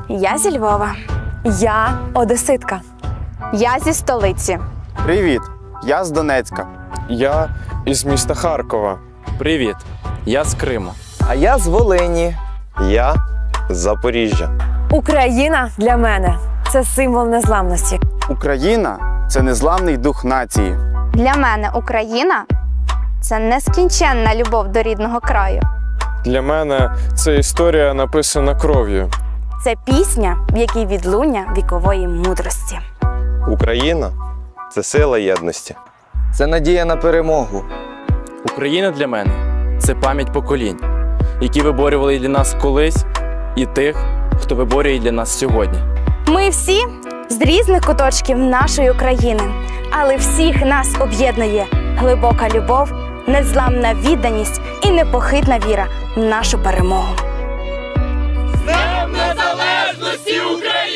Я зі Львова. Я одеситка. Я зі столиці. Привіт, я з Донецька. Я із міста Харкова. Привіт, я з Криму. А я з Волині. Я з Запоріжжя. Україна для мене – це символ незламності. Україна – це незламний дух нації. Для мене Україна – це нескінченна любов до рідного краю. Для мене це історія, написана кров'ю. Це пісня, в якій відлуння вікової мудрості. Україна – це сила єдності. Це надія на перемогу. Україна для мене – це пам'ять поколінь, які виборювали для нас колись, і тих, хто виборює для нас сьогодні. Ми всі з різних куточків нашої України, але всіх нас об'єднує глибока любов, незламна відданість і непохитна віра в нашу перемогу. З Днем Незалежності України!